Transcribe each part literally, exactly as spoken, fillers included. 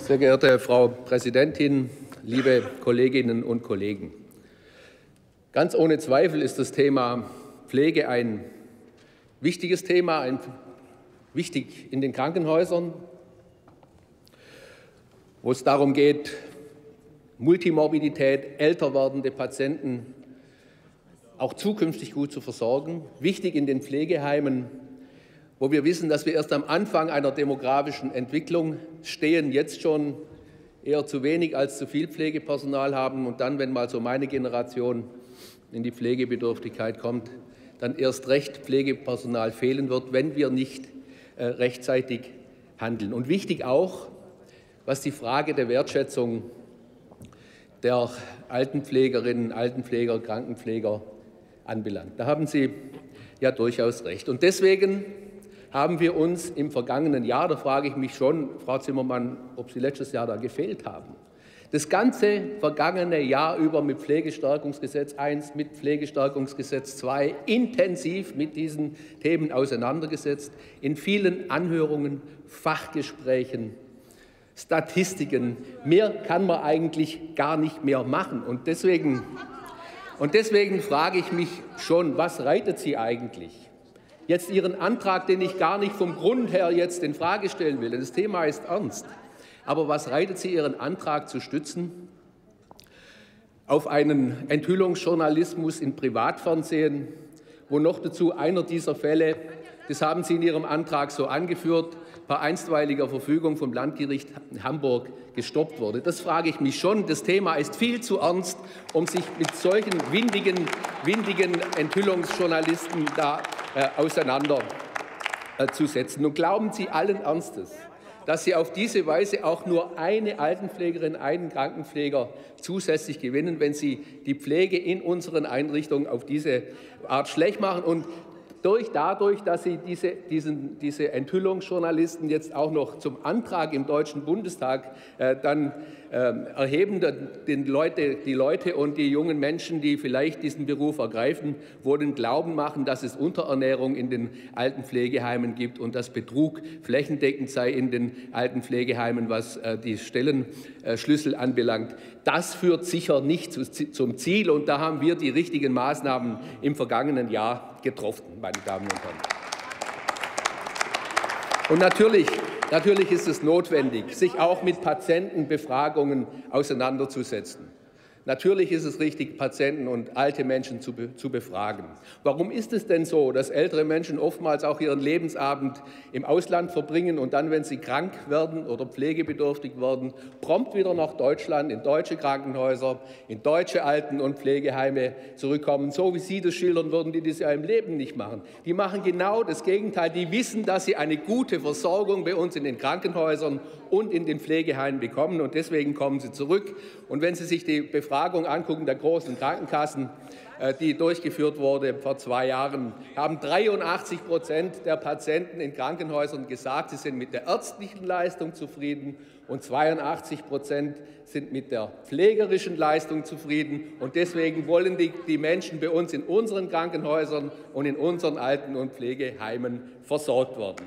Sehr geehrte Frau Präsidentin, liebe Kolleginnen und Kollegen! Ganz ohne Zweifel ist das Thema Pflege ein wichtiges Thema, ein, wichtig in den Krankenhäusern, wo es darum geht, Multimorbidität, älter werdende Patienten auch zukünftig gut zu versorgen. Wichtig in den Pflegeheimen, wo wir wissen, dass wir erst am Anfang einer demografischen Entwicklung stehen, jetzt schon eher zu wenig als zu viel Pflegepersonal haben und dann, wenn mal so meine Generation in die Pflegebedürftigkeit kommt, dann erst recht Pflegepersonal fehlen wird, wenn wir nicht äh, rechtzeitig handeln. Und wichtig auch, was die Frage der Wertschätzung der Altenpflegerinnen, Altenpfleger, Krankenpfleger anbelangt. Da haben Sie ja durchaus recht. Und deswegen haben wir uns im vergangenen Jahr, da frage ich mich schon, Frau Zimmermann, ob Sie letztes Jahr da gefehlt haben, das ganze vergangene Jahr über mit Pflegestärkungsgesetz eins, mit Pflegestärkungsgesetz zwei intensiv mit diesen Themen auseinandergesetzt, in vielen Anhörungen, Fachgesprächen, Statistiken. Mehr kann man eigentlich gar nicht mehr machen. Und deswegen, und deswegen frage ich mich schon, was reitet Sie eigentlich? Jetzt Ihren Antrag, den ich gar nicht vom Grund her jetzt in Frage stellen will, denn das Thema ist ernst. Aber was reitet Sie, Ihren Antrag zu stützen auf einen Enthüllungsjournalismus in Privatfernsehen, wo noch dazu einer dieser Fälle, das haben Sie in Ihrem Antrag so angeführt, per einstweiliger Verfügung vom Landgericht Hamburg gestoppt wurde? Das frage ich mich schon. Das Thema ist viel zu ernst, um sich mit solchen windigen, windigen Enthüllungsjournalisten da äh, auseinanderzusetzen. Und glauben Sie allen Ernstes, dass Sie auf diese Weise auch nur eine Altenpflegerin, einen Krankenpfleger zusätzlich gewinnen, wenn Sie die Pflege in unseren Einrichtungen auf diese Art schlecht machen und durch, dadurch, dass Sie diese, diesen, diese Enthüllungsjournalisten jetzt auch noch zum Antrag im Deutschen Bundestag äh, dann äh, erheben, den Leute, die Leute und die jungen Menschen, die vielleicht diesen Beruf ergreifen, wollen glauben machen, dass es Unterernährung in den Altenpflegeheimen gibt und dass Betrug flächendeckend sei in den Altenpflegeheimen, was äh, die Stellenschlüssel anbelangt. Das führt sicher nicht zu, zum Ziel, und da haben wir die richtigen Maßnahmen im vergangenen Jahr getroffen, meine Damen und Herren. Und natürlich, natürlich ist es notwendig, sich auch mit Patientenbefragungen auseinanderzusetzen. Natürlich ist es richtig, Patienten und alte Menschen zu, be zu befragen. Warum ist es denn so, dass ältere Menschen oftmals auch ihren Lebensabend im Ausland verbringen und dann, wenn sie krank werden oder pflegebedürftig werden, prompt wieder nach Deutschland, in deutsche Krankenhäuser, in deutsche Alten- und Pflegeheime zurückkommen, so wie Sie das schildern würden, die das ja im Leben nicht machen. Die machen genau das Gegenteil. Die wissen, dass sie eine gute Versorgung bei uns in den Krankenhäusern und in den Pflegeheimen bekommen, und deswegen kommen sie zurück. Und wenn Sie sich die Befragung angucken der großen Krankenkassen, die durchgeführt wurde vor zwei Jahren, haben dreiundachtzig Prozent der Patienten in Krankenhäusern gesagt, sie sind mit der ärztlichen Leistung zufrieden, und zweiundachtzig Prozent sind mit der pflegerischen Leistung zufrieden. Und deswegen wollen die, die Menschen bei uns in unseren Krankenhäusern und in unseren Alten- und Pflegeheimen versorgt werden.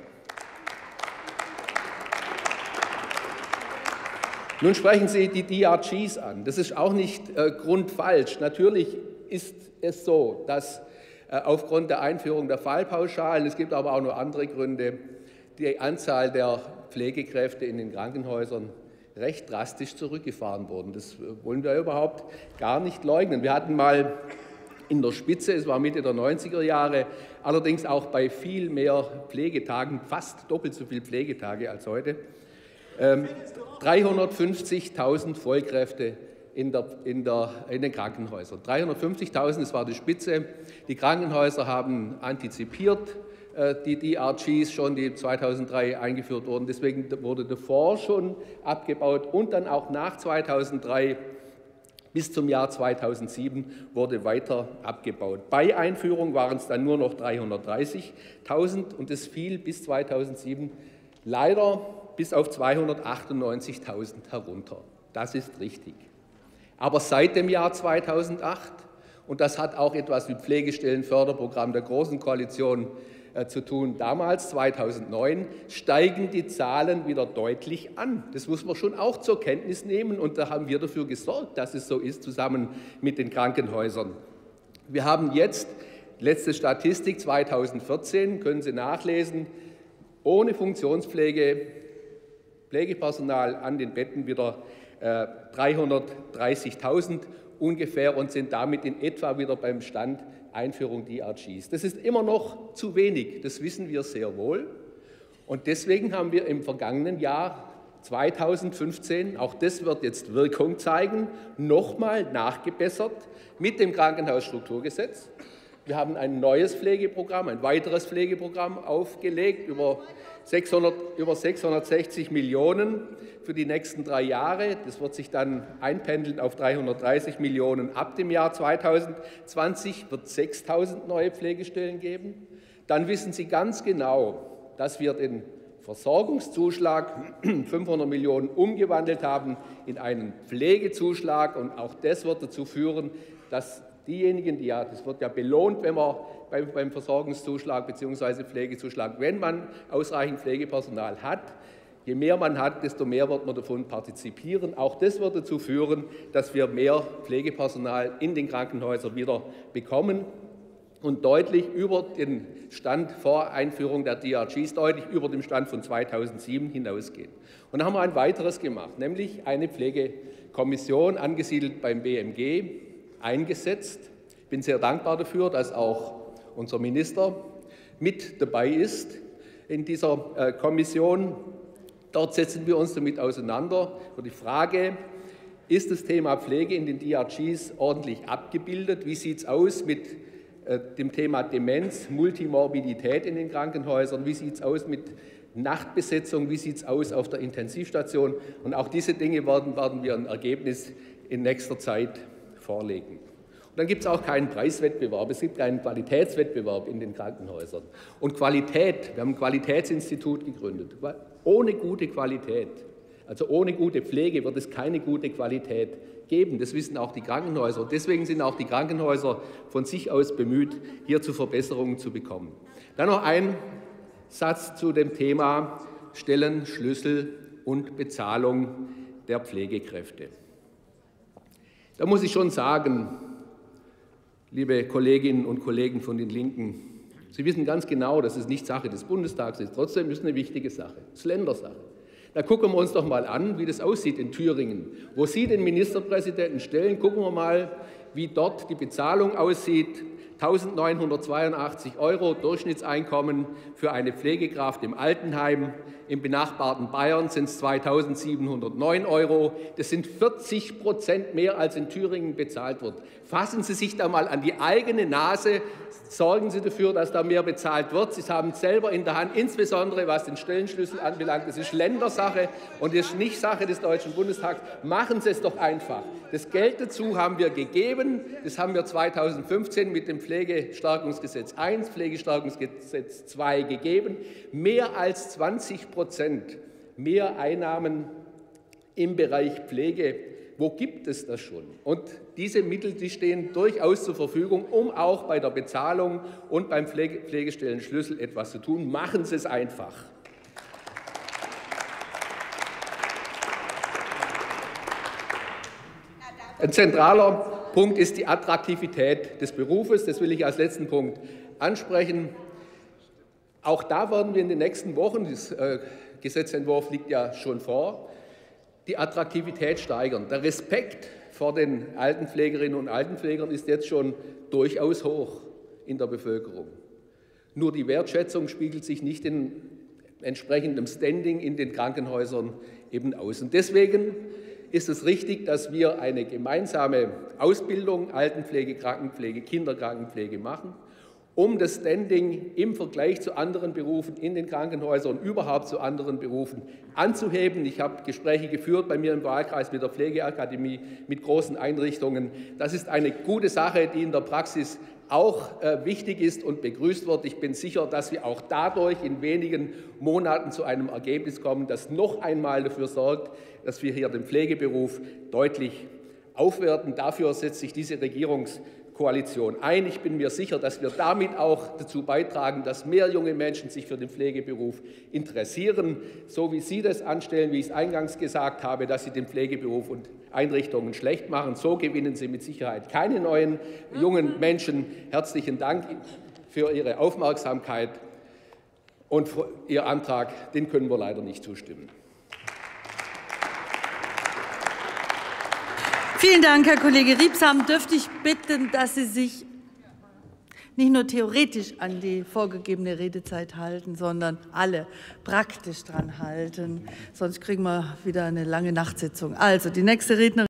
Nun sprechen Sie die D R Gs an. Das ist auch nicht äh, grundfalsch. Natürlich ist es so, dass äh, aufgrund der Einführung der Fallpauschalen, es gibt aber auch noch andere Gründe, die Anzahl der Pflegekräfte in den Krankenhäusern recht drastisch zurückgefahren wurden. Das wollen wir überhaupt gar nicht leugnen. Wir hatten mal in der Spitze, es war Mitte der neunziger Jahre, allerdings auch bei viel mehr Pflegetagen, fast doppelt so viele Pflegetage als heute, ähm, dreihundertfünfzigtausend Vollkräfte in, der, in, der, in den Krankenhäusern. dreihundertfünfzigtausend, das war die Spitze. Die Krankenhäuser haben antizipiert äh, die D R Gs schon, die zweitausenddrei eingeführt wurden. Deswegen wurde davor schon abgebaut und dann auch nach zweitausenddrei bis zum Jahr zweitausendsieben wurde weiter abgebaut. Bei Einführung waren es dann nur noch dreihundertdreißigtausend, und es fiel bis zweitausendsieben leider bis auf zweihundertachtundneunzigtausend herunter. Das ist richtig. Aber seit dem Jahr zweitausendacht, und das hat auch etwas mit Pflegestellenförderprogramm der Großen Koalition äh, zu tun. Damals, zweitausendneun, steigen die Zahlen wieder deutlich an. Das muss man schon auch zur Kenntnis nehmen und da haben wir dafür gesorgt, dass es so ist, zusammen mit den Krankenhäusern. Wir haben jetzt, letzte Statistik zweitausendvierzehn, können Sie nachlesen, ohne Funktionspflege, Pflegepersonal an den Betten wieder äh, dreihundertdreißigtausend ungefähr und sind damit in etwa wieder beim Stand Einführung D R Gs. Das ist immer noch zu wenig, das wissen wir sehr wohl. Und deswegen haben wir im vergangenen Jahr zweitausendfünfzehn, auch das wird jetzt Wirkung zeigen, nochmal nachgebessert mit dem Krankenhausstrukturgesetz. Wir haben ein neues Pflegeprogramm, ein weiteres Pflegeprogramm aufgelegt über, sechshundert, über sechshundertsechzig Millionen für die nächsten drei Jahre. Das wird sich dann einpendeln auf dreihundertdreißig Millionen. Ab dem Jahr zweitausendzwanzig wird es sechstausend neue Pflegestellen geben. Dann wissen Sie ganz genau, dass wir den Versorgungszuschlag fünfhundert Millionen umgewandelt haben in einen Pflegezuschlag. Und auch das wird dazu führen, dass diejenigen, die ja, das wird ja belohnt, wenn man beim, beim Versorgungszuschlag bzw. Pflegezuschlag, wenn man ausreichend Pflegepersonal hat, je mehr man hat, desto mehr wird man davon partizipieren. Auch das wird dazu führen, dass wir mehr Pflegepersonal in den Krankenhäusern wieder bekommen und deutlich über den Stand vor Einführung der D R Gs, deutlich über dem Stand von zweitausendsieben hinausgehen. Und dann haben wir ein weiteres gemacht, nämlich eine Pflegekommission, angesiedelt beim B M G, eingesetzt. Ich bin sehr dankbar dafür, dass auch unser Minister mit dabei ist in dieser äh, Kommission. Dort setzen wir uns damit auseinander über die Frage, ist das Thema Pflege in den D R Gs ordentlich abgebildet? Wie sieht es aus mit äh, dem Thema Demenz, Multimorbidität in den Krankenhäusern? Wie sieht es aus mit Nachtbesetzung? Wie sieht es aus auf der Intensivstation? Und auch diese Dinge werden, werden wir ein Ergebnis in nächster Zeit vorlegen. Und dann gibt es auch keinen Preiswettbewerb, es gibt keinen Qualitätswettbewerb in den Krankenhäusern. Und Qualität, wir haben ein Qualitätsinstitut gegründet. Ohne gute Qualität, also ohne gute Pflege wird es keine gute Qualität geben. Das wissen auch die Krankenhäuser. Und deswegen sind auch die Krankenhäuser von sich aus bemüht, hier zu Verbesserungen zu bekommen. Dann noch ein Satz zu dem Thema Stellenschlüssel und Bezahlung der Pflegekräfte. Da muss ich schon sagen, liebe Kolleginnen und Kollegen von den Linken, Sie wissen ganz genau, dass es nicht Sache des Bundestags ist. Trotzdem ist es eine wichtige Sache. Es ist Ländersache. Da gucken wir uns doch mal an, wie das aussieht in Thüringen. Wo Sie den Ministerpräsidenten stellen, gucken wir mal, wie dort die Bezahlung aussieht. eintausendneunhundertzweiundachtzig Euro Durchschnittseinkommen für eine Pflegekraft im Altenheim. Im benachbarten Bayern sind es zweitausendsiebenhundertneun Euro. Das sind vierzig Prozent mehr, als in Thüringen bezahlt wird. Fassen Sie sich da mal an die eigene Nase. Sorgen Sie dafür, dass da mehr bezahlt wird. Sie haben es selber in der Hand, insbesondere was den Stellenschlüssel anbelangt. Das ist Ländersache und das ist nicht Sache des Deutschen Bundestags. Machen Sie es doch einfach. Das Geld dazu haben wir gegeben. Das haben wir zweitausendfünfzehn mit dem Pflegestärkungsgesetz eins, Pflegestärkungsgesetz zwei gegeben. Mehr als zwanzig Prozent mehr Einnahmen im Bereich Pflege. Wo gibt es das schon? Und diese Mittel, die stehen durchaus zur Verfügung, um auch bei der Bezahlung und beim Pflege Pflegestellenschlüssel etwas zu tun. Machen Sie es einfach. Ein zentraler Punkt ist die Attraktivität des Berufes. Das will ich als letzten Punkt ansprechen. Auch da werden wir in den nächsten Wochen, das äh, Gesetzentwurf liegt ja schon vor, die Attraktivität steigern. Der Respekt vor den Altenpflegerinnen und Altenpflegern ist jetzt schon durchaus hoch in der Bevölkerung. Nur die Wertschätzung spiegelt sich nicht in entsprechendem Standing in den Krankenhäusern eben aus. Und deswegen ist es richtig, dass wir eine gemeinsame Ausbildung Altenpflege, Krankenpflege, Kinderkrankenpflege machen, um das Standing im Vergleich zu anderen Berufen in den Krankenhäusern und überhaupt zu anderen Berufen anzuheben. Ich habe Gespräche geführt bei mir im Wahlkreis mit der Pflegeakademie, mit großen Einrichtungen. Das ist eine gute Sache, die in der Praxis auch äh, wichtig ist und begrüßt wird. Ich bin sicher, dass wir auch dadurch in wenigen Monaten zu einem Ergebnis kommen, das noch einmal dafür sorgt, dass wir hier den Pflegeberuf deutlich aufwerten. Dafür setzt sich diese Regierungs Koalition ein. Ich bin mir sicher, dass wir damit auch dazu beitragen, dass mehr junge Menschen sich für den Pflegeberuf interessieren, so wie Sie das anstellen, wie ich es eingangs gesagt habe, dass Sie den Pflegeberuf und Einrichtungen schlecht machen. So gewinnen Sie mit Sicherheit keine neuen jungen Menschen. Herzlichen Dank für Ihre Aufmerksamkeit. Und Ihr Antrag, den können wir leider nicht zustimmen. Vielen Dank, Herr Kollege Riebsam. Dürfte ich bitten, dass Sie sich nicht nur theoretisch an die vorgegebene Redezeit halten, sondern alle praktisch dran halten. Sonst kriegen wir wieder eine lange Nachtsitzung. Also, die nächste Rednerin.